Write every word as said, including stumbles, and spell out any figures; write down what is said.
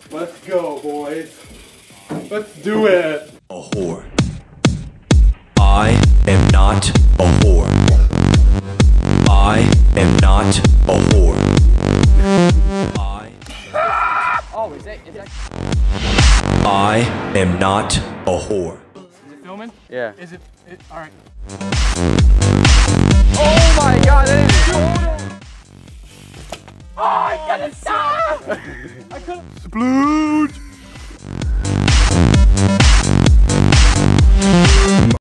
Let's go, boys. Let's do it. A whore. I am not a whore. I am not a whore. I. Oh, is that, is that? I am not a whore. Is it filming? Yeah. Is it? it all right. Oh my God! That is total. Oh, I gotta stop! I couldn't. Splooge.